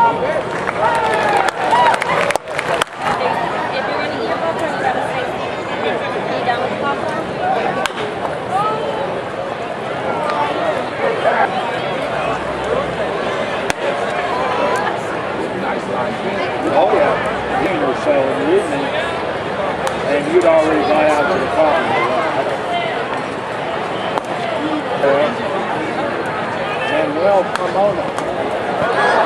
Oh yeah, you were selling it, and you'd already got out to the car. Manuel Pomona.